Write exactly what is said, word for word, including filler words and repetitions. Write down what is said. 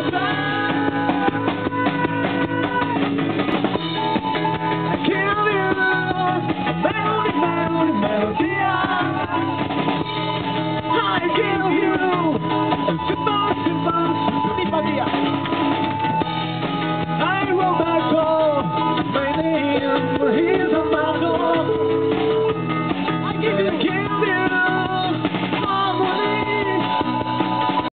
I wrote back home, my name is on my